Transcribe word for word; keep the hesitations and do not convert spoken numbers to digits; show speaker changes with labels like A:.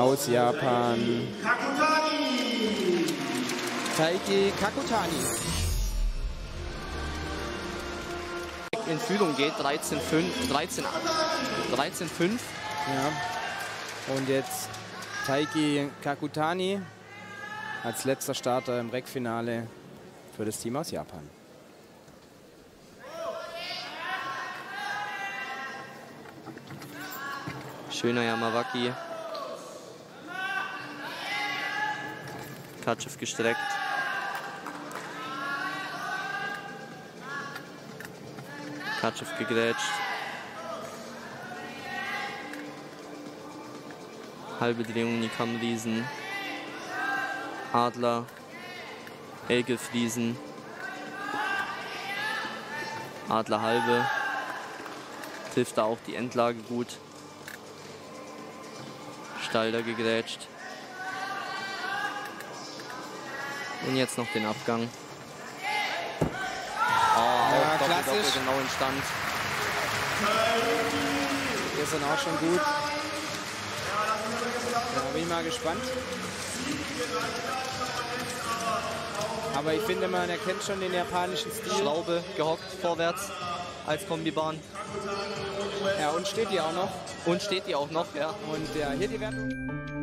A: aus Japan. Taiki Kakutani.
B: In Führung geht, dreizehn fünf, dreizehn fünf.
A: Ja. Und jetzt Taiki Kakutani als letzter Starter im Rekfinale für das Team aus Japan.
B: Schöner Yamawaki. Kachev gestreckt. Kachev gegrätscht. Halbe Drehung, Nikam-Riesen. Adler. Elke-Friesen. Adler halbe. Trifft da auch die Endlage gut. Stalder gegrätscht. Und jetzt noch den Abgang. Oh,
A: ja,
B: Doppel,
A: klassisch.
B: Doppel, genau in Stand.
A: Gestern auch schon gut. Da bin ich mal gespannt. Aber ich finde, man erkennt schon den japanischen Stil.
B: Schraube gehockt vorwärts als Kombibahn.
A: Ja, und steht die auch noch.
B: Und steht die auch noch, ja.
A: Und ja, hier die Wertung.